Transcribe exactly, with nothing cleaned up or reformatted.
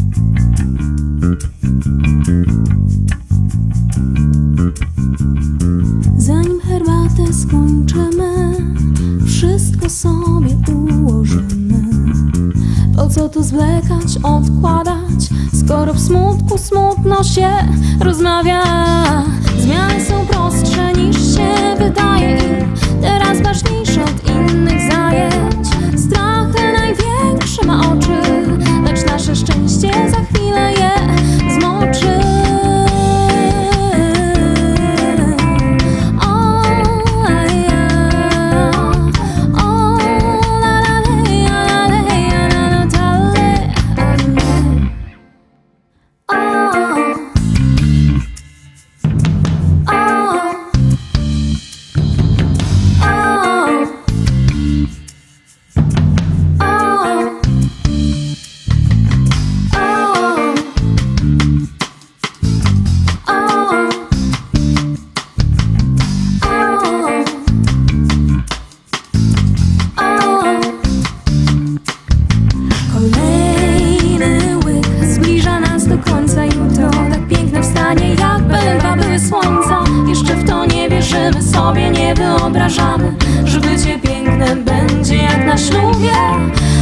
Zanim herbatę skończymy, wszystko sobie ułożymy. Po co tu zwlekać, odkładać, skoro w smutku smutno się rozmawia? Zmiany są prostsze niż się wydaje i teraz ważniejsze od innych zajęć. Strach ten największy ma oczy, lecz nasze szczęście za chwilę je zmoczy. Jeszcze w to nie wierzymy, sobie nie wyobrażamy, że bycie piękne będzie jak na ślubie.